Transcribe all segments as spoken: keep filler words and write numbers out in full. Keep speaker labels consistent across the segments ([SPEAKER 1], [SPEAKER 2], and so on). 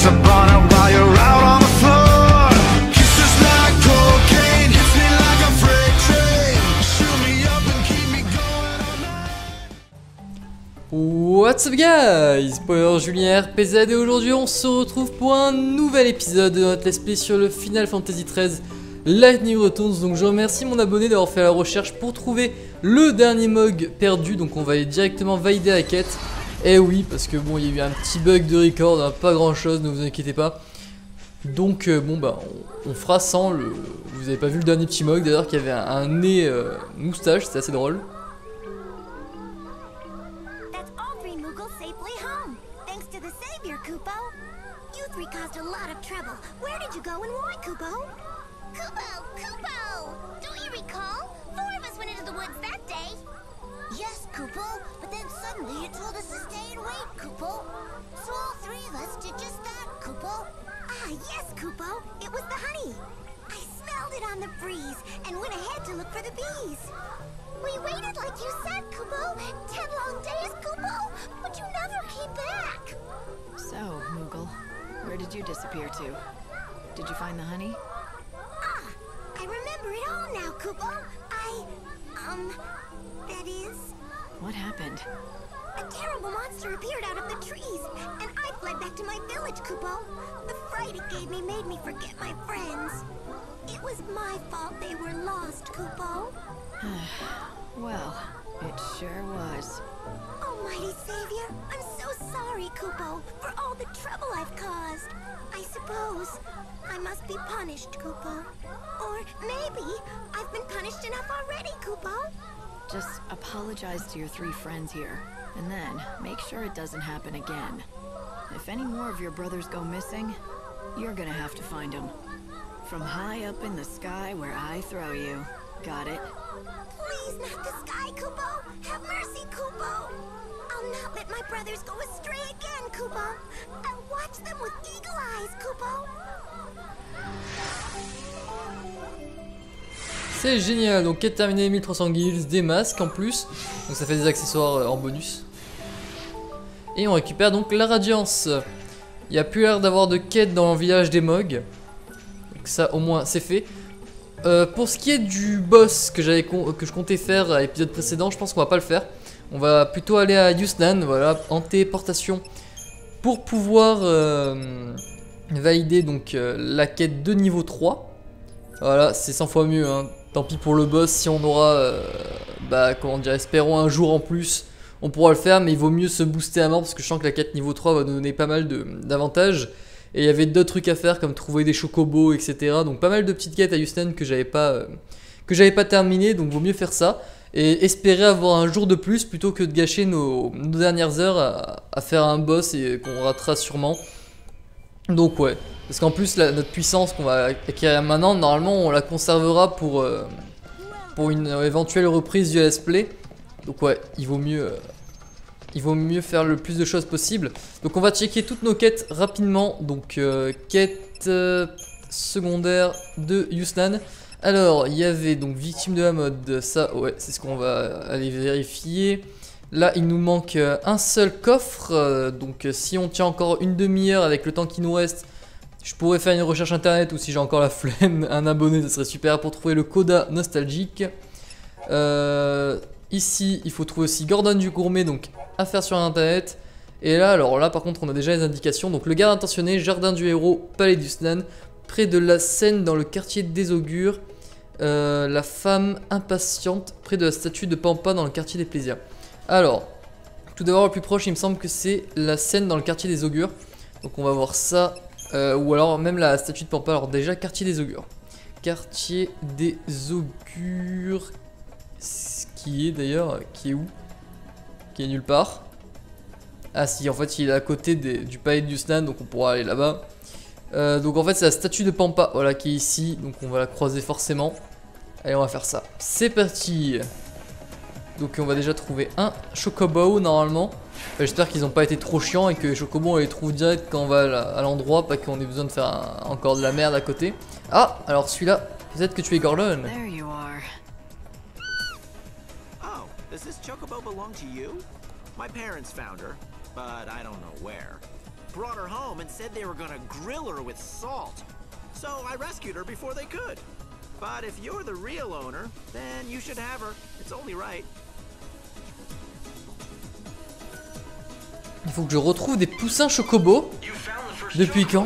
[SPEAKER 1] up on it while you're out on the floor. Kisses like cocaine, hits me like a freight train. Shoot me up and keep me going all night.
[SPEAKER 2] What's up guys, Spoiler Julien R P Z et aujourd'hui on se retrouve pour un nouvel épisode de notre let's play sur le Final Fantasy treize Lightning Returns. Donc je remercie mon abonné d'avoir fait la recherche pour trouver le dernier mug perdu. Donc on va aller directement valider la quête. Et oui, parce que bon, il y a eu un petit bug de record, hein, pas grand chose, ne vous inquiétez pas. Donc euh, bon bah on, on fera sans le... Vous avez pas vu le dernier petit mug d'ailleurs qui avait un, un nez euh, moustache, c'était assez drôle.
[SPEAKER 3] Kupo! Kupo! Don't you recall? Four of us went into the woods that day. Yes, Kupo, but then suddenly it told us to stay and wait, Kupo. So all three of us did just that, Kupo. Ah, yes, Kupo. It was the honey. I smelled it on the breeze and went ahead to look for the bees. We waited like you said, Kupo. Ten long days, Kupo, but you never came back.
[SPEAKER 4] So, Moogle, where did you disappear to? Did you find the honey?
[SPEAKER 3] Ah, I remember it all now, Kupo. I, um, that is...
[SPEAKER 4] What happened?
[SPEAKER 3] A terrible monster appeared out of the trees, and I fled back to my village, Kupo. The fright it gave me made me forget my friends. It was my fault they were lost, Kupo.
[SPEAKER 4] Well, it sure was.
[SPEAKER 3] Almighty Savior, I'm so sorry, Kupo, for all the trouble I've caused. I suppose I must be punished, Kupo. Or maybe I've been punished enough already, Kupo.
[SPEAKER 4] Just apologize to your three friends here, and then make sure it doesn't happen again. If any more of your brothers go missing, you're gonna have to find them. From high up in the sky where I throw you. Got it?
[SPEAKER 3] Please, not the sky, Kupo. Have mercy, Kupo. I'll not let my brothers go astray again, Kupo. I'll watch them with eagle eyes, Kupo.
[SPEAKER 2] C'est génial, donc quête terminée, mille trois cents guilds, des masques en plus, donc ça fait des accessoires en bonus. Et on récupère donc la radiance. Il n'y a plus l'air d'avoir de quête dans le village des Mogs, donc ça au moins c'est fait. Euh, pour ce qui est du boss que, j'avais que je comptais faire à l'épisode précédent, je pense qu'on va pas le faire. On va plutôt aller à Yusnaan, voilà, en téléportation, pour pouvoir euh, valider donc euh, la quête de niveau trois. Voilà, c'est cent fois mieux, hein. Tant pis pour le boss, si on aura, euh, bah comment dire, espérons un jour en plus, on pourra le faire, mais il vaut mieux se booster à mort, parce que je sens que la quête niveau trois va nous donner pas mal d'avantages. Et il y avait d'autres trucs à faire, comme trouver des chocobos, et cetera. Donc pas mal de petites quêtes à Yusnaan que j'avais pas, euh, que j'avais pas terminé, donc vaut mieux faire ça. Et espérer avoir un jour de plus, plutôt que de gâcher nos, nos dernières heures à, à faire un boss et qu'on ratera sûrement. Donc ouais, parce qu'en plus la, notre puissance qu'on va acquérir maintenant, normalement on la conservera pour, euh, pour une éventuelle reprise du let's play. Donc ouais, il vaut mieux, euh, il vaut mieux faire le plus de choses possible. Donc on va checker toutes nos quêtes rapidement. Donc euh, quête euh, secondaire de Yusnaan. Alors il y avait donc victime de la mode, ça ouais c'est ce qu'on va aller vérifier. Là il nous manque un seul coffre, euh, donc si on tient encore une demi-heure avec le temps qui nous reste, je pourrais faire une recherche internet, ou si j'ai encore la flemme, un abonné, ça serait super pour trouver le coda nostalgique. Euh, ici il faut trouver aussi Gordon du gourmet, donc à faire sur internet. Et là alors là par contre on a déjà les indications, donc le garde intentionné, jardin du héros, palais d'Yusnaan, près de la Seine dans le quartier des augures, euh, la femme impatiente près de la statue de Pampa dans le quartier des plaisirs. Alors, tout d'abord le plus proche il me semble que c'est la Seine dans le quartier des augures. Donc on va voir ça, euh, ou alors même la statue de Pampa. Alors déjà quartier des augures. Quartier des augures, qui est d'ailleurs, qui est où? Qui est nulle part. Ah si, en fait il est à côté des, du palais de Yusnaan, donc on pourra aller là-bas. Euh, donc en fait c'est la statue de Pampa, voilà, qui est ici, donc on va la croiser forcément. Allez on va faire ça, c'est parti. Donc on va déjà trouver un chocobo normalement. Enfin, j'espère qu'ils n'ont pas été trop chiants et que les chocobos on les trouve direct quand on va à l'endroit, pas qu'on ait besoin de faire un, encore de la merde à côté. Ah, alors celui-là, peut-être que tu es Gordon.
[SPEAKER 4] There you are.
[SPEAKER 5] Oh, does this chocobo belong to you? My parents found her, but I don't know where. brought her home and said they were gonna grill her with salt. So I rescued her before they could. But if you're the real owner, then you should have her. It's only right.
[SPEAKER 2] Il faut que je retrouve des poussins chocobo. Depuis quand?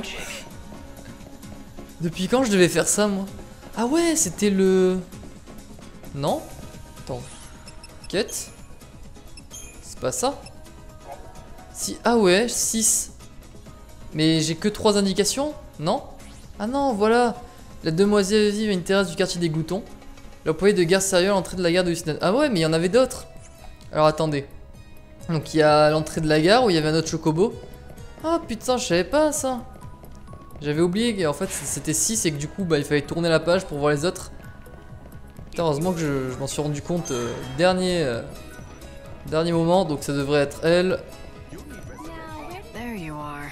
[SPEAKER 2] Depuis quand je devais faire ça, moi? Ah ouais, c'était le... Non? Attends. Quête? C'est pas ça? Si... Ah ouais, six. Mais j'ai que trois indications? Non? Ah non, voilà. La demoiselle vive à une terrasse du quartier des Goutons. L'employé de gare sérieux à l'entrée de la gare de Houston. Ah ouais, mais il y en avait d'autres. Alors attendez. Donc il y a l'entrée de la gare où il y avait un autre chocobo. Ah putain, je savais pas ça. J'avais oublié qu'en fait c'était six et que du coup bah, il fallait tourner la page pour voir les autres. Putain, heureusement que je, je m'en suis rendu compte euh, dernier, euh, dernier moment, donc ça devrait être elle.
[SPEAKER 4] There you are.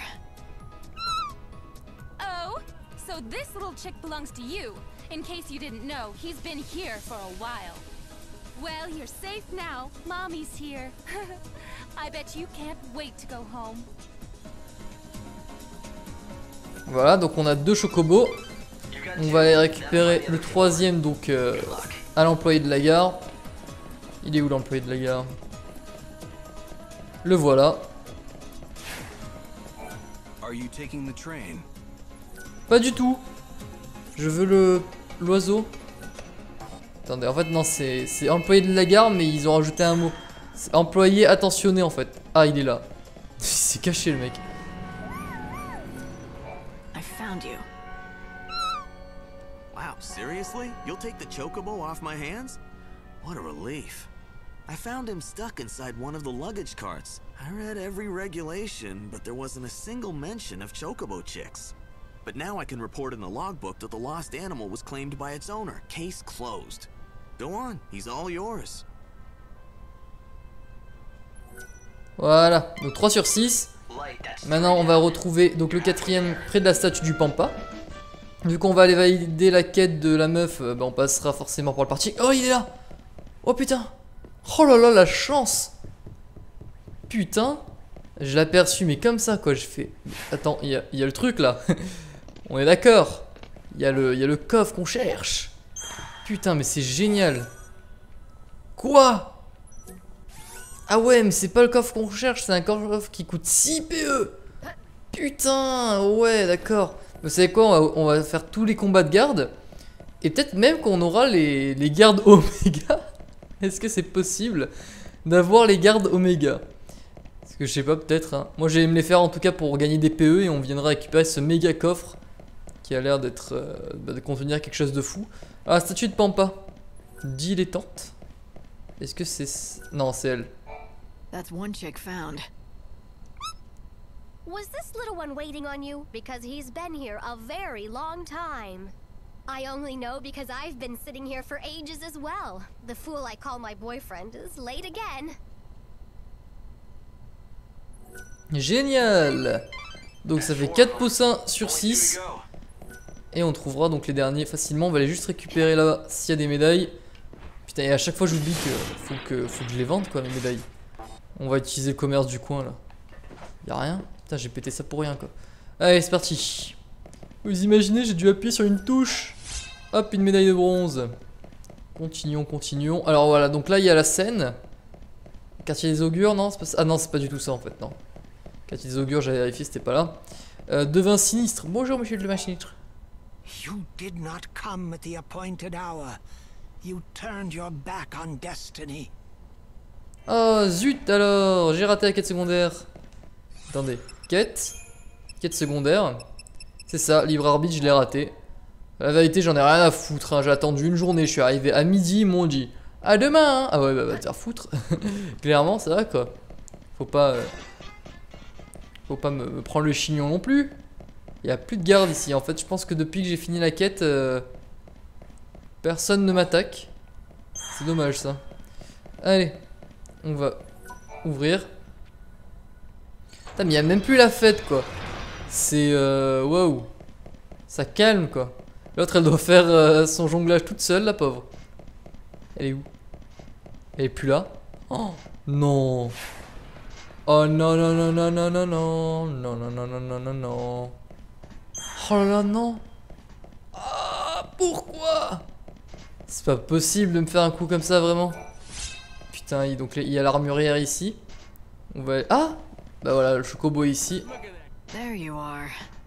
[SPEAKER 6] Oh, so this little chick belongs to you. In case you didn't know, he's been here for a while. Well, you're safe now. Mommy's here. I bet you can't wait to go home.
[SPEAKER 2] Voilà, donc on a deux chocobos. On va aller récupérer le troisième donc euh, à l'employé de la gare. Il est où l'employé de la gare? Le voilà.
[SPEAKER 1] Are you taking the train?
[SPEAKER 2] Pas du tout. Je veux le l'oiseau. Attendez, en fait non, c'est c'est employé de la gare mais ils ont rajouté un mot. C'est employé attentionné en fait. Ah, il est là. Il s'est caché le mec.
[SPEAKER 4] I found you.
[SPEAKER 5] Wow, seriously? You'll take the chocobo off my hands? What a relief. I found him stuck inside one of the luggage carts. I read every regulation, but there wasn't a single mention of chocobo chicks. But now I can report in the logbook that the lost animal was claimed by its owner. Case closed. Go on, he's all yours.
[SPEAKER 2] Voilà, donc trois sur six. Maintenant on va retrouver donc le quatrième près de la statue du Pampa. Vu qu'on va aller valider la quête de la meuf, euh, bah on passera forcément par le parti. Oh, il est là! Oh putain! Oh là là, la chance! Putain! Je l'ai aperçu, mais comme ça quoi, je fais. Attends, il y a, y a le truc là. On est d'accord. Il y, y a le coffre qu'on cherche. Putain, mais c'est génial. Quoi? Ah ouais, mais c'est pas le coffre qu'on cherche, c'est un coffre qui coûte six P E. Putain, ouais, d'accord. Vous savez quoi, on va, on va faire tous les combats de garde. Et peut-être même qu'on aura les, les gardes Oméga. Est-ce que c'est possible d'avoir les gardes Oméga? Parce que je sais pas, peut-être. Hein. Moi, j'aime les faire en tout cas pour gagner des P E et on viendra récupérer ce méga coffre qui a l'air d'être euh, de contenir quelque chose de fou. Ah, statue de Pampa. Dilettante. Est-ce que c'est... Non, c'est elle.
[SPEAKER 4] That's one chick found.
[SPEAKER 3] Was this little one waiting on you? Because he's been here a very long time. I only know because I've been sitting here for ages as well. The fool I call my boyfriend is late again.
[SPEAKER 2] Génial. Donc ça fait quatre poussins sur six. Et on trouvera donc les derniers facilement. On va aller juste récupérer là-bas s'il y a des médailles. Putain, et à chaque fois j'oublie que faut que faut que je les vende quoi, mes médailles. On va utiliser le commerce du coin là. Y'a rien? Putain, j'ai pété ça pour rien quoi. Allez, c'est parti. Vous imaginez, j'ai dû appuyer sur une touche. Hop, une médaille de bronze. Continuons, continuons. Alors voilà, donc là il y a la scène. Quartier des augures, non? Pas... Ah non, c'est pas du tout ça en fait, non. Quartier des augures, j'avais vérifié, c'était pas là. Euh, devin sinistre. Bonjour monsieur le devin sinistre.
[SPEAKER 7] You did not come at the appointed hour. You turned your back on destiny.
[SPEAKER 2] Oh zut alors, j'ai raté la quête secondaire. Attendez, quête. Quête secondaire. C'est ça, libre arbitre, je l'ai raté. La vérité, j'en ai rien à foutre. Hein. J'ai attendu une journée, je suis arrivé à midi, ils m'ont dit à demain. Hein. Ah ouais, bah va te faire foutre. Clairement, c'est vrai quoi. Faut pas. Euh... Faut pas me, me prendre le chignon non plus. Il y a plus de garde ici. En fait, je pense que depuis que j'ai fini la quête, euh... personne ne m'attaque. C'est dommage ça. Allez, on va ouvrir. Putain, mais il n'y a même plus la fête quoi. C'est euh... waouh. Ça calme quoi. L'autre elle doit faire euh, son jonglage toute seule, la pauvre. Elle est où? Elle est plus là? Oh non. Oh non non non non non non non non non non non non non non. Oh là là non. Ah pourquoi? C'est pas possible de me faire un coup comme ça vraiment. Putain, il, donc il y a l'armurière ici. On va... Ah bah voilà, le chocobo ici.
[SPEAKER 4] There you are.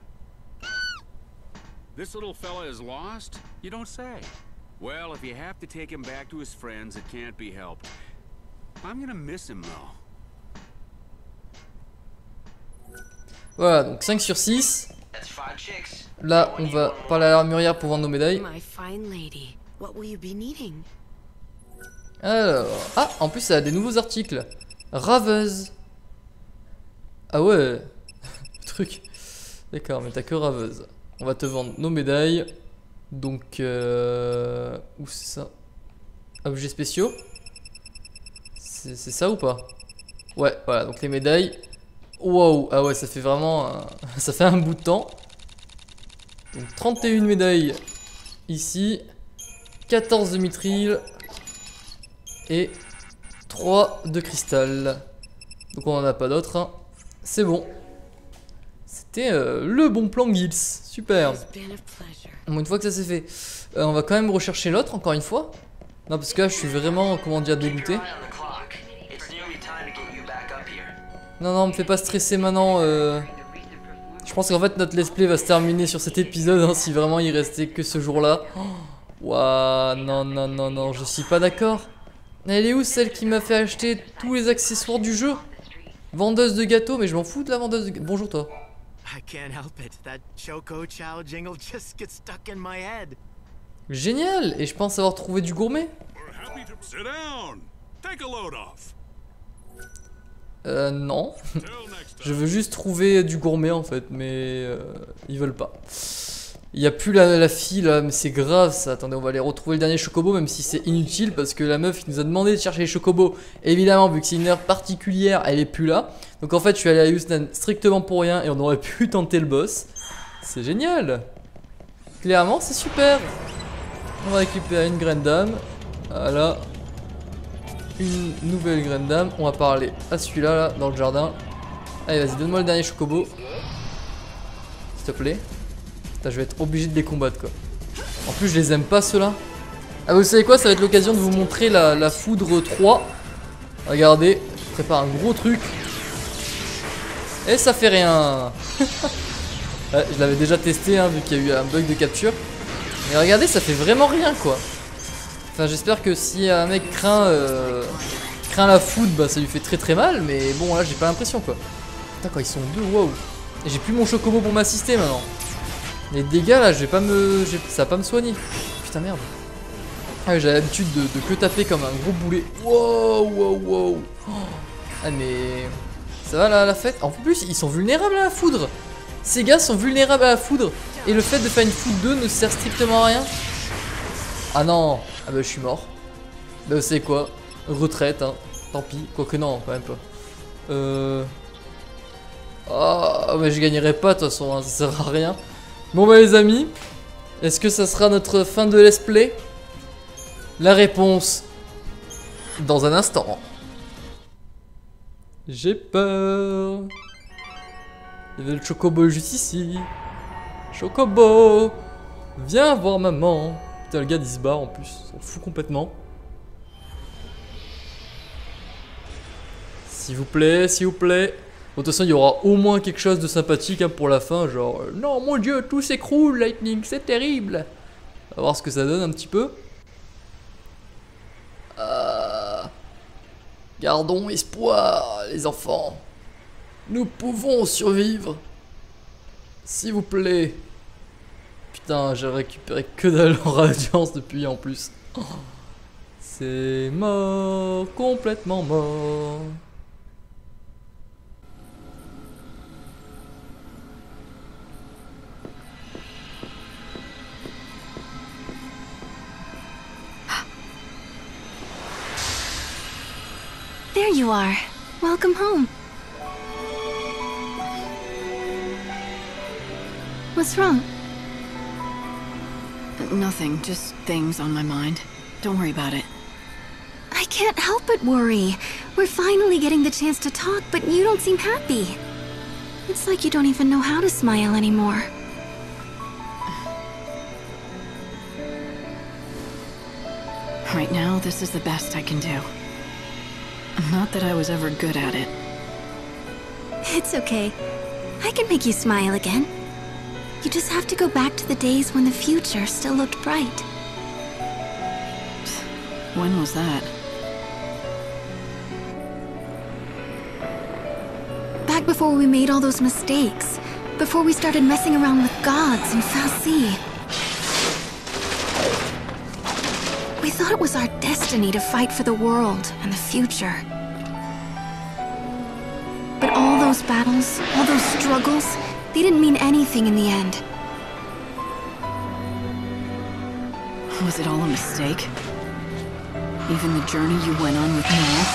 [SPEAKER 8] This little fella is lost? You don't say. Well, if you have to take him back to his friends, it can't be helped. I'm gonna miss him though.
[SPEAKER 2] Voilà, donc cinq sur six. Là, on va parler à l'armurière pour vendre nos médailles.
[SPEAKER 9] My fine lady, what will you be needing?
[SPEAKER 2] Alors... Ah, en plus, ça a des nouveaux articles. Raveuse. Ah ouais. Truc. D'accord, mais t'as que raveuse. On va te vendre nos médailles. Donc... Euh... Où c'est ça? Objets spéciaux. C'est ça ou pas? Ouais, voilà, donc les médailles. Wow, ah ouais, ça fait vraiment... Un... ça fait un bout de temps. Donc trente et une médailles ici. quatorze de mithril. Et trois de cristal. Donc on en a pas d'autres. Hein. C'est bon. C'était euh, le bon plan Guils. Super. Bon, une fois que ça c'est fait, euh, on va quand même rechercher l'autre encore une fois. Non, parce que là je suis vraiment, comment dire, dégoûté. Non, non, me fais pas stresser maintenant. Euh... Je pense qu'en fait notre let's play va se terminer sur cet épisode hein, si vraiment il restait que ce jour-là. Waouh, non, non, non, non, je suis pas d'accord. Elle est où celle qui m'a fait acheter tous les accessoires du jeu? Vendeuse de gâteaux, mais je m'en fous de la vendeuse de gâteaux. Bonjour toi.
[SPEAKER 5] I can't help it. That Choco Chow jingle just gets stuck in my head.
[SPEAKER 2] Génial. Et je pense avoir trouvé du gourmet.
[SPEAKER 8] Sit down. Take a load off.
[SPEAKER 2] Euh, non. Je veux juste trouver du gourmet en fait, mais euh, ils veulent pas. Il n'y a plus la, la fille là, mais c'est grave ça. Attendez, on va aller retrouver le dernier chocobo, même si c'est inutile parce que la meuf qui nous a demandé de chercher les chocobos, évidemment, vu que c'est une heure particulière, elle est plus là. Donc en fait, je suis allé à Houston strictement pour rien et on aurait pu tenter le boss. C'est génial. Clairement, c'est super. On va récupérer une graine d'âme. Voilà. Une nouvelle graine d'âme. On va parler à celui-là, là, dans le jardin. Allez, vas-y, donne-moi le dernier chocobo. S'il te plaît. Putain, je vais être obligé de les combattre, quoi. En plus, je les aime pas, ceux-là. Ah, vous savez quoi? Ça va être l'occasion de vous montrer la, la foudre trois. Regardez. Je prépare un gros truc. Et ça fait rien. Ouais, je l'avais déjà testé, hein, vu qu'il y a eu un bug de capture. Mais regardez, ça fait vraiment rien, quoi. Enfin, j'espère que si un mec craint, euh, craint la foudre, bah ça lui fait très très mal. Mais bon, là, j'ai pas l'impression, quoi. Putain, quand ils sont deux, waouh. Et j'ai plus mon chocobo pour m'assister maintenant. Les dégâts, là, je vais pas me... ça va pas me soigner. Putain, merde. Ah, j'ai l'habitude de, de que taper comme un gros boulet. Wow, wow, wow. Oh. Ah, mais... ça va, là, la fête. En plus, ils sont vulnérables à la foudre. Ces gars sont vulnérables à la foudre. Et le fait de faire une foudre deux ne sert strictement à rien. Ah non. Ah bah je suis mort. Bah c'est quoi? Retraite hein. Tant pis. Quoique non, quand même pas. Euh... Ah mais je gagnerai pas de toute façon, hein. Ça sert à rien. Bon bah les amis, est-ce que ça sera notre fin de let's play? La réponse dans un instant. J'ai peur. Il y avait le chocobo juste ici. Chocobo, viens voir maman. Putain, le gars il se barre en plus, on s'en fout complètement. S'il vous plaît, s'il vous plaît. Bon, de toute façon, il y aura au moins quelque chose de sympathique hein, pour la fin. Genre, euh, non, mon dieu, tout s'écroule, Lightning, c'est terrible. On va voir ce que ça donne un petit peu. Euh... Gardons espoir, les enfants. Nous pouvons survivre. S'il vous plaît. Putain, j'ai récupéré que dalle en radiance depuis en plus. Oh, c'est mort, complètement mort.
[SPEAKER 6] There you are. Welcome home. What's wrong?
[SPEAKER 4] Nothing, just things on my mind. Don't worry about it.
[SPEAKER 6] I can't help but worry.
[SPEAKER 10] We're finally getting the chance to talk, but you don't seem happy. It's like you don't even know how to smile anymore.
[SPEAKER 4] Right now, this is the best I can do. Not that I was ever good at it.
[SPEAKER 10] It's okay. I can make you smile again. You just have to go back to the days when the future still looked bright.
[SPEAKER 4] When was that?
[SPEAKER 10] Back before we made all those mistakes. Before we started messing around with gods and Fal'Cie. We thought it was our destiny to fight for the world and the future. But all those battles, all those struggles, they didn't mean anything in the end.
[SPEAKER 4] Was it all a mistake? Even the journey you went on with Noel?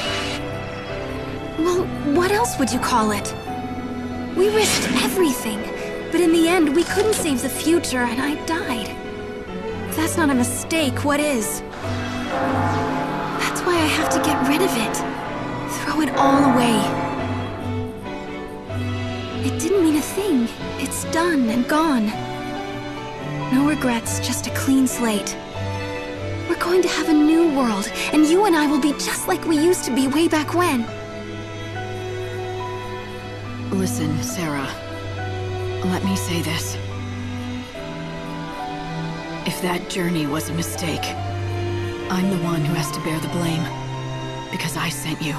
[SPEAKER 10] Well, what else would you call it? We risked everything, but in the end, we couldn't save the future and I died. If that's not a mistake, what is? That's why I have to get rid of it. Throw it all away. It didn't mean a thing. It's done and gone. No regrets, just a clean slate. We're going to have a new world, and you and I will be just like we used to be way back when.
[SPEAKER 4] Listen, Sarah. Let me say this. If that journey was a mistake, I'm the one who has to bear the blame. Because I sent you.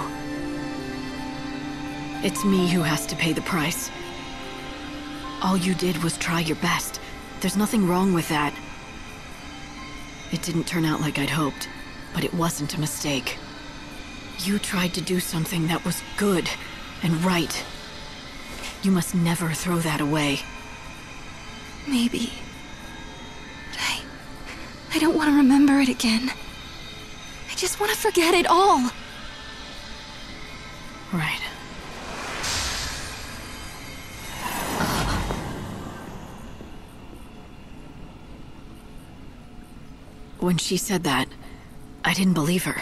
[SPEAKER 4] It's me who has to pay the price. All you did was try your best. There's nothing wrong with that. It didn't turn out like I'd hoped, but it wasn't a mistake. You tried to do something that was good and right. You must never throw that away.
[SPEAKER 10] Maybe. But I... I don't want to remember it again. I just want to forget it all.
[SPEAKER 4] Right. When she said that, I didn't believe her.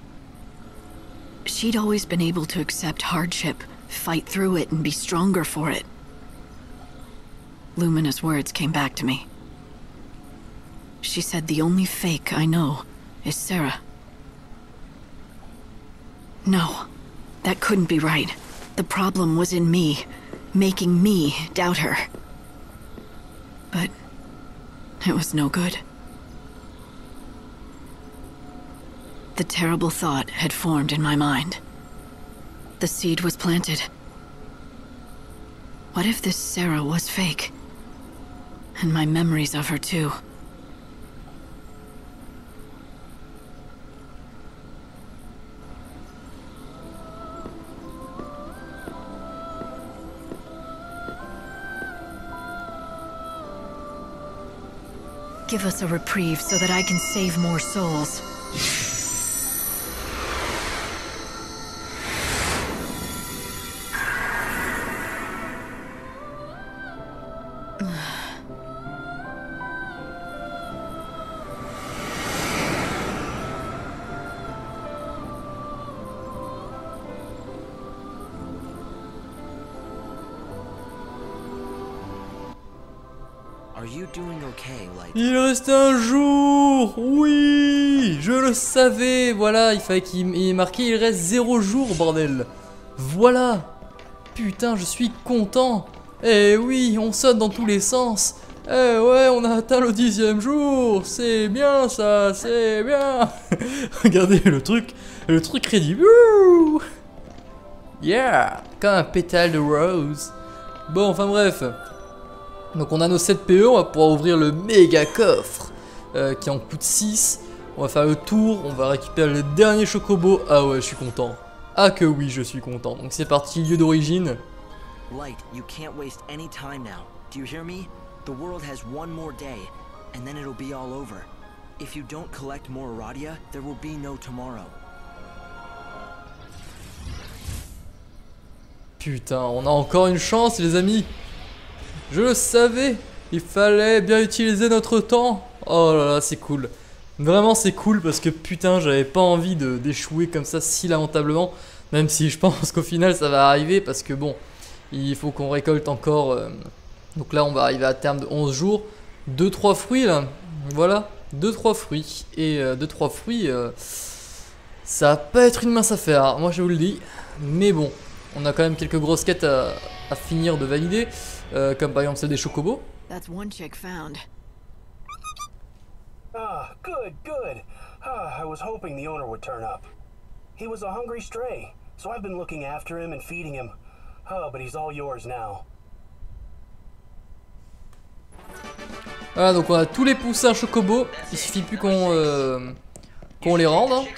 [SPEAKER 4] She'd always been able to accept hardship, fight through it, and be stronger for it. Lumina's words came back to me. She said the only fake I know is Sarah. No, that couldn't be right. The problem was in me, making me doubt her. But it was no good. The terrible thought had formed in my mind. The seed was planted. What if this Sarah was fake? And my memories of her too. Give us a reprieve so that I can save more souls.
[SPEAKER 5] Are you doing okay, Light?
[SPEAKER 2] Il reste un jour. Oui, je le savais. Voilà, il fallait qu'il ait marqué il reste zéro jour, bordel. Voilà. Putain, je suis content. Eh oui, on saute dans tous les sens. Eh ouais, on a atteint le dixième jour. C'est bien ça, c'est bien. Regardez le truc, le truc crédible. Yeah, comme un pétale de rose. Bon, enfin bref. Donc on a nos sept P E, on va pouvoir ouvrir le méga coffre euh, qui en coûte six. On va faire le tour, on va récupérer le dernier chocobo. Ah ouais, je suis content. Ah que oui, je suis content. Donc c'est parti, lieu d'origine.
[SPEAKER 11] Light, you can't waste any time now. Do you hear me? The world has one more day, and then it'll be all over. If you don't collect more Aradia, there will be no tomorrow.
[SPEAKER 2] Putain, on a encore une chance les amis. Je le savais, il fallait bien utiliser notre temps. Oh là là, c'est cool. Vraiment c'est cool parce que putain j'avais pas envie de d'échouer comme ça si lamentablement. Même si je pense qu'au final ça va arriver parce que bon, il faut qu'on récolte encore. Euh, donc là on va arriver à terme de onze jours. deux trois fruits là, voilà, deux trois fruits. Et euh, deux trois fruits, euh, ça va pas être une mince affaire, moi je vous le dis. Mais bon, on a quand même quelques grosses quêtes à, à finir de valider. Euh, comme par exemple celle des chocobos.
[SPEAKER 4] That's one chick found.
[SPEAKER 12] Ah, good, good. Ah, I was hoping the owner would turn up. He was a hungry stray, so I've been looking after him and feeding him. Oh, but he's all yours now.
[SPEAKER 2] Voilà, donc on a tous les poussins chocobos. Il suffit plus qu'on euh, qu'on les rende. Hein.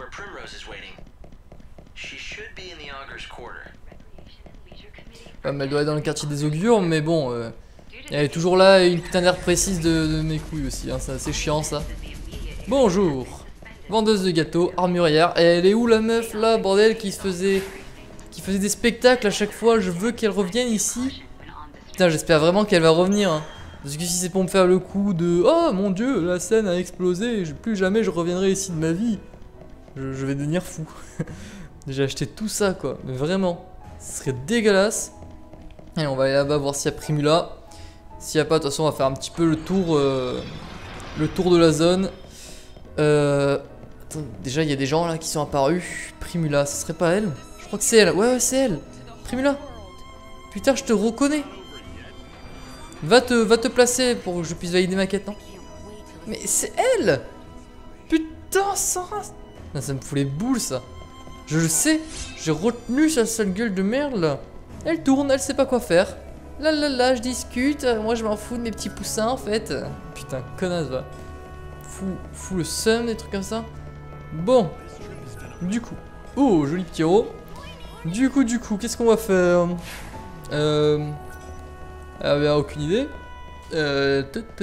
[SPEAKER 2] Comme elle doit être dans le quartier des augures, mais bon, euh, elle est toujours là et une putain d'air précise de, de mes couilles aussi, hein, c'est assez chiant ça. Bonjour, vendeuse de gâteaux, armurière, et elle est où la meuf là, bordel, qui se faisait, qui faisait des spectacles à chaque fois, je veux qu'elle revienne ici. Putain, j'espère vraiment qu'elle va revenir, hein. Parce que si c'est pour me faire le coup de « Oh mon dieu, la scène a explosé, plus jamais je reviendrai ici de ma vie », je, je vais devenir fou. J'ai acheté tout ça quoi, mais vraiment, ce serait dégueulasse. Et on va aller là-bas voir s'il y a Primula. S'il n'y a pas, de toute façon, on va faire un petit peu le tour, euh, le tour de la zone. Euh, attends, déjà, il y a des gens là qui sont apparus. Primula, ce serait pas elle? Je crois que c'est elle. Ouais, ouais, c'est elle. Primula. Putain, je te reconnais. Va te, va te placer pour que je puisse valider ma quête, non? Mais c'est elle. Putain, ça... Non, ça me fout les boules, ça. Je le sais. J'ai retenu sa sale gueule de merde, là. Elle tourne, elle sait pas quoi faire. Là là là, je discute. Moi, je m'en fous de mes petits poussins, en fait. Putain, connasse, va. Fou, fou le seum, des trucs comme ça. Bon. Du coup. Oh, joli petit héros. Du coup, du coup, qu'est-ce qu'on va faire? Euh... Ah, bien, aucune idée. Euh...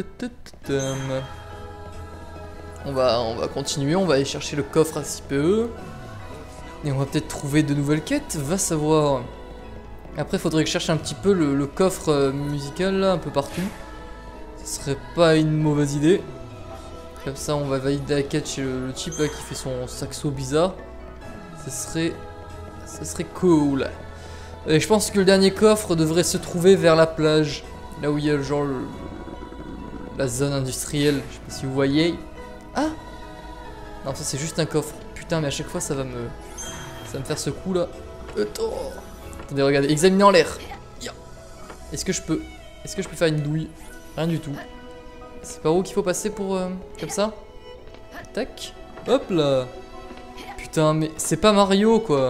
[SPEAKER 2] On va, on va continuer, on va aller chercher le coffre à six P E. Et on va peut-être trouver de nouvelles quêtes, va savoir. Après, il faudrait que je cherche un petit peu le, le coffre euh, musical là, un peu partout. Ce serait pas une mauvaise idée. Comme ça, on va valider la quête chez le, le type là qui fait son saxo bizarre. Ce serait, ce serait cool. Et je pense que le dernier coffre devrait se trouver vers la plage, là où il y a genre le, la zone industrielle. Je sais pas si vous voyez. Ah! Non, ça c'est juste un coffre. Putain, mais à chaque fois ça va me, ça va me faire ce coup là. Attends. Attendez, regardez, examiner en l'air. Est-ce que je peux, est-ce que je peux faire une douille? Rien du tout. C'est par où qu'il faut passer pour euh, comme ça? Tac. Hop là. Putain, mais c'est pas Mario quoi.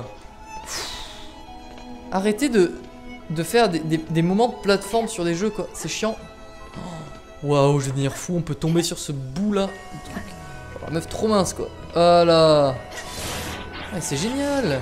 [SPEAKER 2] Arrêtez de, de faire des, des, des moments de plateforme sur des jeux quoi. C'est chiant. Waouh, wow, je vais devenir fou. On peut tomber sur ce bout là. Truc. Oh, la meuf trop mince quoi. Voilà. Ah, c'est génial.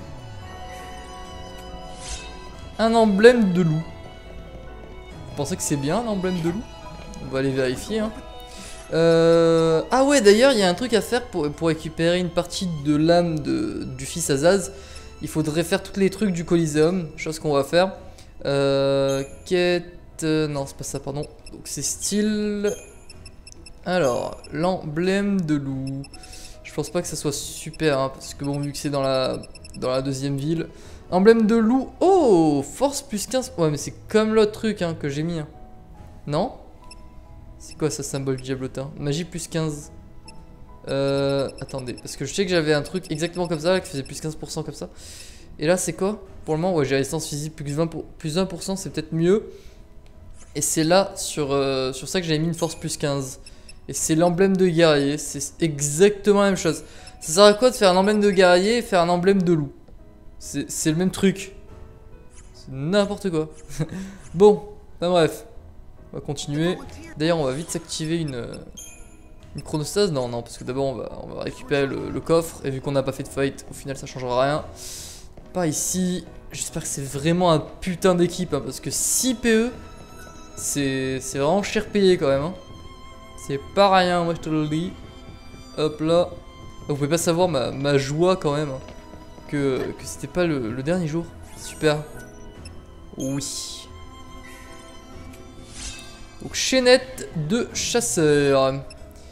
[SPEAKER 2] Un emblème de loup. Vous pensez que c'est bien un emblème de loup? On va aller vérifier. Hein. Euh... Ah ouais, d'ailleurs, il y a un truc à faire pour, pour récupérer une partie de l'âme du fils Azaz. Il faudrait faire tous les trucs du Coliseum, chose qu'on va faire. Euh... Quête... Non, c'est pas ça, pardon. Donc c'est style... Alors, l'emblème de loup. Je pense pas que ça soit super, hein, parce que bon, vu que c'est dans la, dans la deuxième ville... Emblème de loup. Oh, force plus quinze. Ouais, mais c'est comme l'autre truc hein, que j'ai mis. Hein. Non? C'est quoi ça, symbole diablotin? Magie plus quinze. Euh, attendez, parce que je sais que j'avais un truc exactement comme ça, là, qui faisait plus quinze pour cent comme ça. Et là, c'est quoi? Pour le moment, ouais, j'ai résistance physique plus vingt pour cent, plus un pour cent, c'est peut-être mieux. Et c'est là, sur, euh, sur ça que j'avais mis une force plus quinze. Et c'est l'emblème de guerrier, c'est exactement la même chose. Ça sert à quoi de faire un emblème de guerrier et faire un emblème de loup? C'est le même truc. C'est n'importe quoi. Bon, enfin bref. On va continuer. D'ailleurs, on va vite s'activer une, une chronostase. Non, non, parce que d'abord, on va, on va récupérer le, le coffre. Et vu qu'on n'a pas fait de fight, au final, ça changera rien. Pas ici. J'espère que c'est vraiment un putain d'équipe. Hein, parce que six P E, c'est vraiment cher payé quand même. Hein. C'est pas rien, moi je te le dis. Hop là. Vous pouvez pas savoir ma, ma joie quand même. Hein. Que, que c'était pas le, le dernier jour. Super. Oui. Donc chaînette de chasseurs.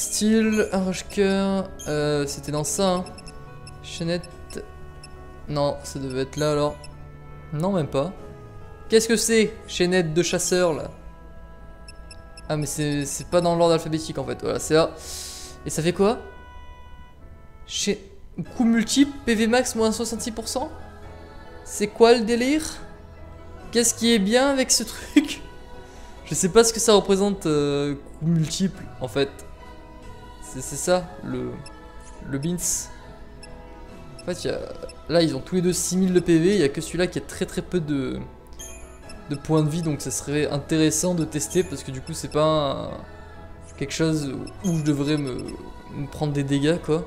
[SPEAKER 2] Style, un rush-cœur. Euh, C'était dans ça. Hein. Chaînette. Non, ça devait être là alors. Non, même pas. Qu'est-ce que c'est? Chaînette de chasseur là. Ah, mais c'est pas dans l'ordre alphabétique en fait. Voilà, c'est là. Et ça fait quoi? Chez... Coup multiple, P V max moins soixante-six pour cent. C'est quoi le délire? Qu'est-ce qui est bien avec ce truc? Je sais pas ce que ça représente, euh, coup multiple en fait. C'est ça, le, le Beans. En fait, y a, là ils ont tous les deux six mille de P V, il y a que celui-là qui a très très peu de, de points de vie, donc ça serait intéressant de tester parce que du coup c'est pas un, quelque chose où je devrais me, me prendre des dégâts quoi.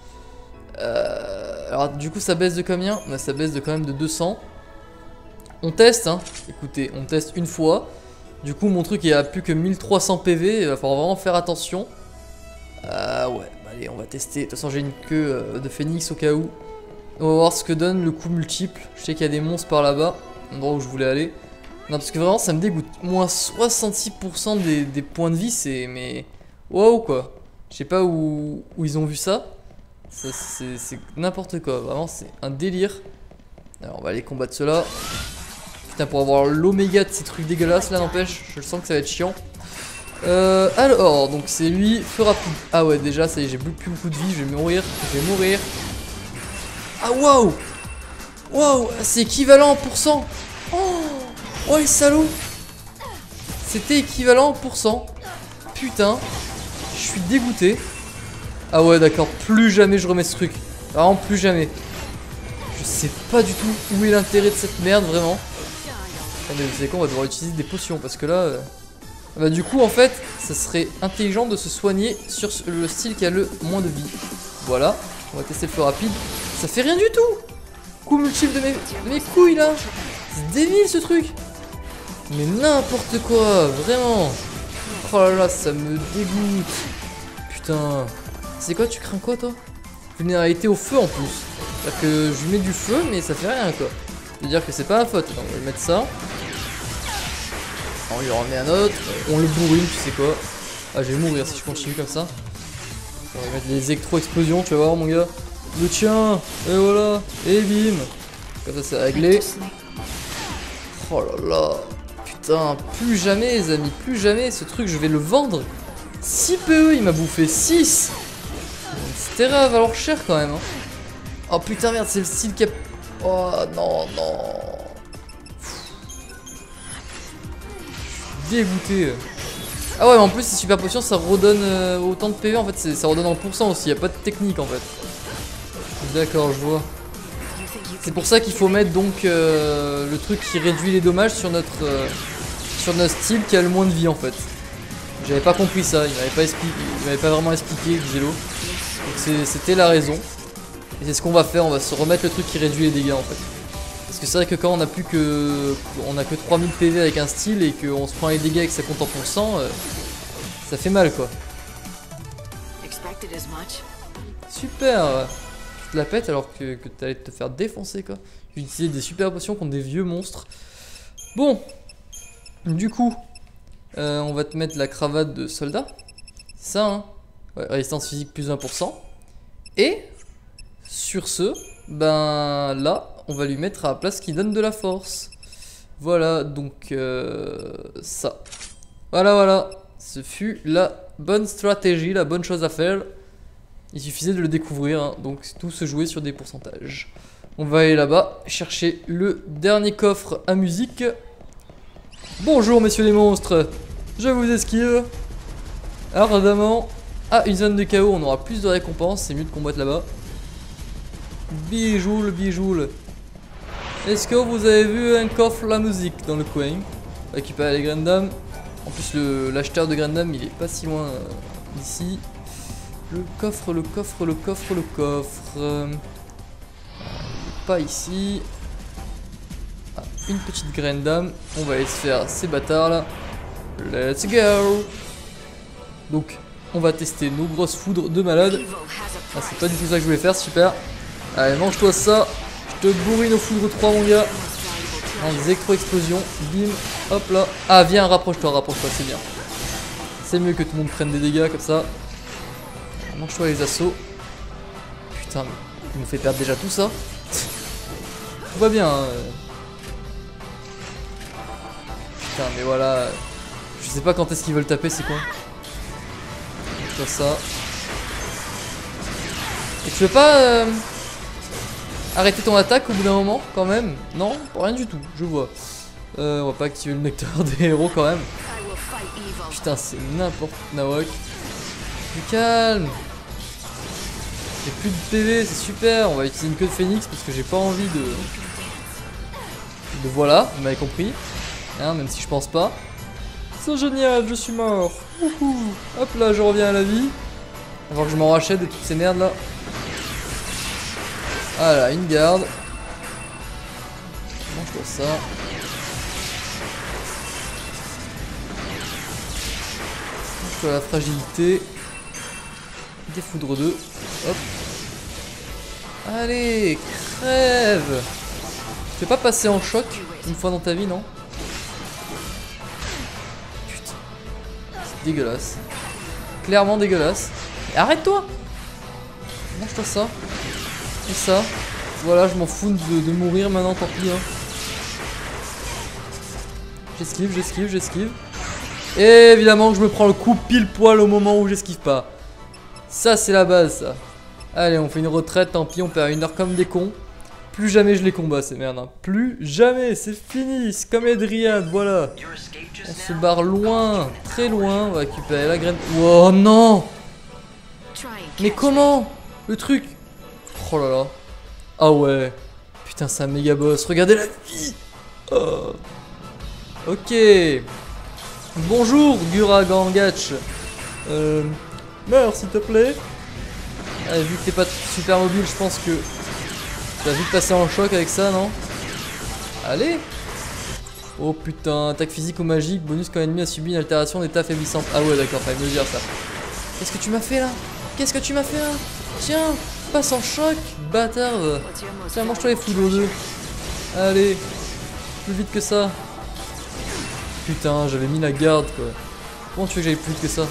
[SPEAKER 2] Euh, alors du coup ça baisse de combien? Bah, ça baisse de quand même de deux cents. On teste hein, écoutez, on teste une fois. Du coup mon truc il a plus que mille trois cents P V, il va falloir vraiment faire attention. Ah euh, ouais, bah, allez on va tester, de toute façon j'ai une queue euh, de phénix au cas où. On va voir ce que donne le coup multiple. Je sais qu'il y a des monstres par là-bas, l'endroit où je voulais aller. Non parce que vraiment ça me dégoûte, moins soixante-six pour cent des, des points de vie c'est... mais... Waouh quoi. Je sais pas où, où ils ont vu ça. Ça c'est n'importe quoi, vraiment c'est un délire. Alors on va aller combattre ceux-là. Putain pour avoir l'oméga de ces trucs dégueulasses là n'empêche, je sens que ça va être chiant. Euh, alors donc c'est lui, feu rapide. Ah ouais déjà ça y est j'ai plus, plus beaucoup de vie, je vais mourir, je vais mourir. Ah waouh. Waouh, c'est équivalent en pourcent. Oh, oh les salauds. C'était équivalent en pourcent. Putain, je suis dégoûté. Ah ouais d'accord, plus jamais je remets ce truc. Vraiment plus jamais. Je sais pas du tout où est l'intérêt de cette merde vraiment. Attendez, vous savez quoi, on va devoir utiliser des potions parce que là... Euh... Bah du coup en fait, ça serait intelligent de se soigner sur le style qui a le moins de vie. Voilà, on va tester le feu rapide. Ça fait rien du tout. Coup multiple de mes, de mes couilles là. C'est débile ce truc. Mais n'importe quoi, vraiment. Oh là là, ça me dégoûte. Putain. C'est quoi, tu crains quoi toi? Vulnérabilité au feu en plus. C'est-à-dire que je lui mets du feu mais ça fait rien quoi. C'est-à-dire que c'est pas ma faute. Donc, on va lui mettre ça. On lui remet un autre. On le bourrine, tu sais quoi. Ah je vais mourir si je continue comme ça. On va lui mettre des électro-explosions, tu vas voir mon gars. Le tien. Et voilà. Et bim. Comme ça c'est réglé. Oh là là. Putain, plus jamais les amis, plus jamais. Ce truc je vais le vendre. six P E il m'a bouffé six. C'était à valoir cher quand même hein. Oh putain merde c'est le style qui a... Oh non non. Dégoûté. Ah ouais mais en plus ces super potions ça redonne euh, autant de P V en fait, ça redonne en pourcent aussi, y a pas de technique en fait. D'accord je vois. C'est pour ça qu'il faut mettre donc euh, le truc qui réduit les dommages sur notre euh, sur notre style qui a le moins de vie en fait. J'avais pas compris ça, il m'avait pas expliqué, il m'avait pas vraiment expliqué Xelo. Donc c'était la raison. Et c'est ce qu'on va faire, on va se remettre le truc qui réduit les dégâts en fait. Parce que c'est vrai que quand on a plus que on a que trois mille P V avec un style et qu'on se prend les dégâts et que ça compte en pourcent, euh, ça fait mal quoi. Super. Tu te la pètes alors que, que t'allais te faire défoncer quoi. J'ai utilisé des super potions contre des vieux monstres. Bon. Du coup, euh, on va te mettre la cravate de soldat. C'est ça hein. Ouais, résistance physique plus un pour cent. Et sur ce, ben là, on va lui mettre à la place qui donne de la force. Voilà, donc euh, ça. Voilà, voilà. Ce fut la bonne stratégie, la bonne chose à faire. Il suffisait de le découvrir, hein. Donc tout se jouait sur des pourcentages. On va aller là-bas, chercher le dernier coffre à musique. Bonjour messieurs les monstres. Je vous esquive. Ardemment. Ah, une zone de chaos, on aura plus de récompenses, c'est mieux de combattre là-bas. Bijoule, bijoule. Est-ce que vous avez vu un coffre la musique dans le coin? Récupérer les graines d'âme. En plus l'acheteur de graines d'âme il est pas si loin euh, d'ici. Le coffre, le coffre, le coffre, le coffre. Euh, pas ici. Ah, une petite graine d'âme. On va aller se faire ces bâtards là. Let's go. Donc on va tester nos grosses foudres de malade. Ah, c'est pas du tout ça que je voulais faire, super. Allez, mange-toi ça. Je te bourrine au foudre trois, mon gars. Un des électro-explosions. Bim, hop là. Ah, viens, rapproche-toi, rapproche-toi, c'est bien. C'est mieux que tout le monde prenne des dégâts comme ça. Mange-toi les assauts. Putain, mais il nous fait perdre déjà tout ça. Tout va bien. Hein. Putain, mais voilà. Je sais pas quand est-ce qu'ils veulent taper, c'est con. Mange-toi ça. Et tu veux pas euh, arrêter ton attaque au bout d'un moment, quand même? Non, rien du tout, je vois. Euh, on va pas activer le nectar des héros quand même. Putain, c'est n'importe Nawak. Du calme. J'ai plus de P V, c'est super. On va utiliser une queue de phénix parce que j'ai pas envie de... de voilà, vous m'avez compris. Hein, même si je pense pas. C'est génial, je suis mort. Ouhou. Hop là, je reviens à la vie. Avant que je m'en rachète de toutes ces merdes là. Voilà, une garde. Mange-toi ça. Mange-toi la fragilité. Des foudres deux. Hop. Allez, crève. Tu fais pas passer en choc une fois dans ta vie, non? Putain. C'est dégueulasse. Clairement dégueulasse. Et arrête-toi. Mange-toi ça. Et ça. Voilà, je m'en fous de, de mourir maintenant, tant pis. Hein. J'esquive, j'esquive, j'esquive. Et évidemment que je me prends le coup pile poil au moment où j'esquive pas. Ça, c'est la base, ça. Allez, on fait une retraite, tant pis, on perd une heure comme des cons. Plus jamais je les combats, ces merdes. Hein. Plus jamais, c'est fini. C'est comme Edriad, voilà. On se barre loin, très loin. On va récupérer la graine. Oh non! Mais comment? Le truc. Oh là là. Ah ouais. Putain, c'est un méga boss. Regardez la vie. Oh. Ok. Bonjour, Guragangach. Euh. Meurs, s'il te plaît. Allez, vu que t'es pas super mobile, je pense que tu vas vite passer en choc avec ça, non? Allez. Oh putain, attaque physique ou magique, bonus quand l'ennemi a subi une altération d'état affaiblissante. Ah ouais, d'accord, fallait me le dire ça. Qu'est-ce que tu m'as fait là? Qu'est-ce que tu m'as fait là? Tiens, passe en choc, bâtard. Tiens, mange-toi les foudres deux. Allez, plus vite que ça. Putain, j'avais mis la garde quoi. Comment tu veux que j'aille plus vite que ça?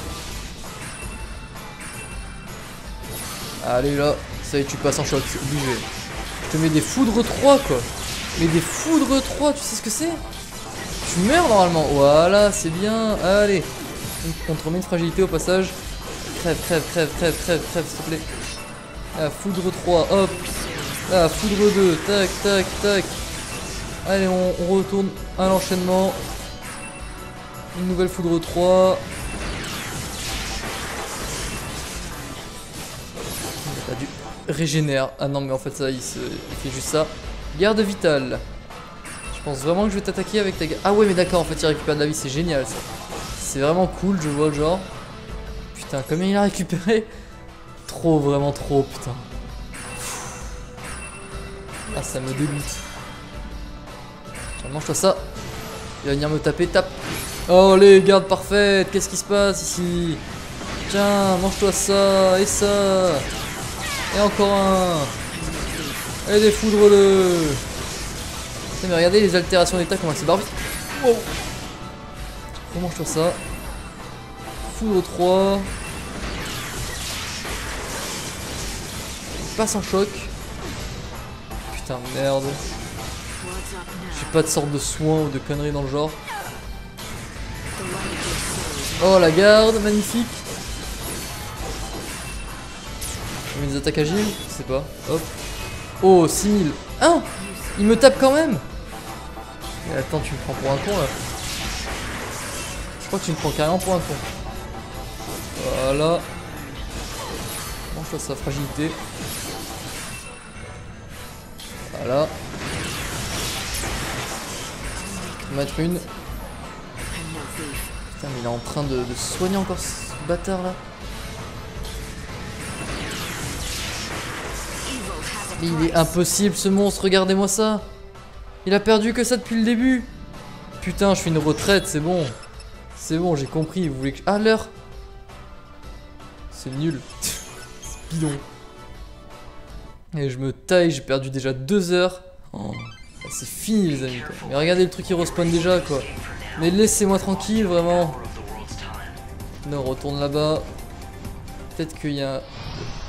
[SPEAKER 2] Allez là, ça y est, tu passes en choc, c'est obligé. Je te mets des foudres trois quoi. Mais des foudres trois, tu sais ce que c'est? Tu meurs normalement. Voilà, c'est bien. Allez. On te remet une fragilité au passage. Crève, crève, crève, crève, crève, crève, s'il te plaît. Ah, foudre trois, hop. Ah, foudre deux, tac, tac, tac. Allez, on, on retourne à l'enchaînement. Une nouvelle foudre trois. Il a du régénère. Ah non, mais en fait, ça, il, se, il fait juste ça. Garde vitale. Je pense vraiment que je vais t'attaquer avec ta garde. Ah ouais, mais d'accord, en fait, il récupère de la vie, c'est génial ça. C'est vraiment cool, je vois le genre. Putain, combien il a récupéré? Trop, vraiment trop, putain. Ah, ça me dégoûte. Tiens, mange-toi ça. Il va venir me taper, tape. Oh, les gardes parfaites, qu'est-ce qui se passe ici? Tiens, mange-toi ça, et ça. Et encore un. Et des foudres le. Mais regardez les altérations d'état, comment elles se barrent vite. Wow. Mange-toi ça. Foudre trois. Passe en choc. Putain, merde. J'ai pas de sorte de soin ou de conneries dans le genre. Oh, la garde, magnifique. Je mets des attaques agiles, je sais pas. Hop. Oh, six mille. Ah, il me tape quand même. Mais attends, tu me prends pour un con là. Je crois que tu me prends carrément pour un con. Voilà. Mange-toi sa fragilité. Voilà. On va mettre une. Putain, mais il est en train de, de soigner encore ce bâtard là. Mais il est impossible ce monstre, regardez-moi ça. Il a perdu que ça depuis le début. Putain, je fais une retraite, c'est bon. C'est bon, j'ai compris, vous voulez que... Ah, l'heure. C'est nul. C'est bidon. Et je me taille, j'ai perdu déjà deux heures. Oh, c'est fini les amis quoi. Mais regardez le truc qui respawn déjà quoi. Mais laissez-moi tranquille vraiment. Non, on retourne là-bas. Peut-être qu'il y a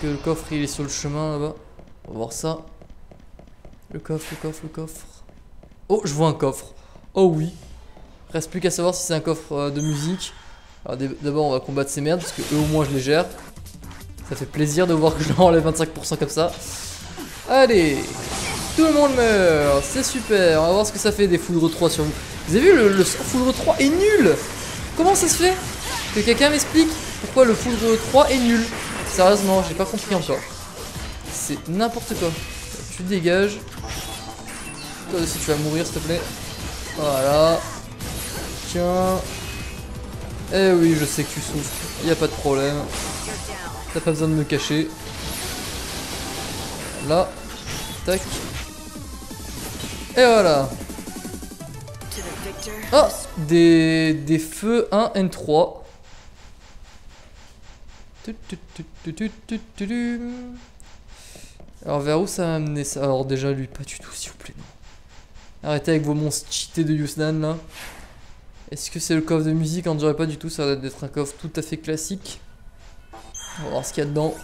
[SPEAKER 2] que le coffre il est sur le chemin là-bas. On va voir ça. Le coffre, le coffre, le coffre. Oh, je vois un coffre. Oh oui. Reste plus qu'à savoir si c'est un coffre euh, de musique. Alors d'abord on va combattre ces merdes parce que eux au moins je les gère. Ça fait plaisir de voir que je leur enlève vingt-cinq pour cent comme ça. Allez, tout le monde meurt, c'est super. On va voir ce que ça fait des foudres trois sur vous. Vous avez vu le, le foudre trois est nul. Comment ça se fait? Que quelqu'un m'explique pourquoi le foudre trois est nul. Sérieusement, j'ai pas compris encore. C'est n'importe quoi. Tu dégages. Toi aussi tu vas mourir s'il te plaît. Voilà. Tiens. Eh oui, je sais que tu souffres. Y a pas de problème. T'as pas besoin de me cacher. Là. Tac. Et voilà. Ah, des, des feux un N trois. Alors vers où ça va amener ça? Alors déjà lui, pas du tout s'il vous plaît. Non. Arrêtez avec vos monstres cheatés de Yusnan là. Est-ce que c'est le coffre de musique? On dirait pas du tout, ça va être un coffre tout à fait classique. On va voir ce qu'il y a dedans.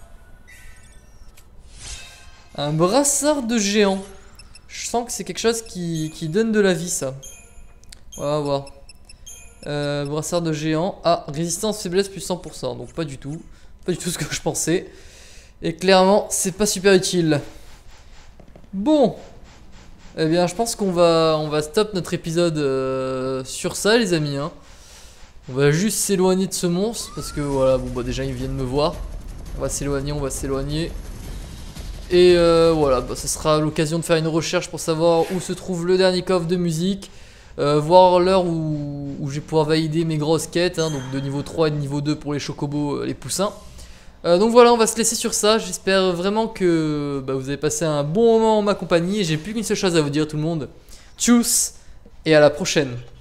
[SPEAKER 2] Un brassard de géant. Je sens que c'est quelque chose qui, qui donne de la vie ça. On va voir. Euh, brassard de géant. Ah, résistance faiblesse plus cent pour cent. Donc pas du tout. Pas du tout ce que je pensais. Et clairement, c'est pas super utile. Bon. Eh bien, je pense qu'on va, on va stop notre épisode euh, sur ça, les amis. Hein. On va juste s'éloigner de ce monstre. Parce que voilà, bon, bah, déjà, ils viennent me voir. On va s'éloigner, on va s'éloigner. Et euh, voilà, bah, ce sera l'occasion de faire une recherche pour savoir où se trouve le dernier coffre de musique. Euh, voir l'heure où, où je vais pouvoir valider mes grosses quêtes. Hein, donc de niveau trois et de niveau deux pour les chocobos, les poussins. Euh, donc voilà, on va se laisser sur ça. J'espère vraiment que bah, vous avez passé un bon moment en ma compagnie. Et j'ai plus qu'une seule chose à vous dire tout le monde. Tchuss et à la prochaine.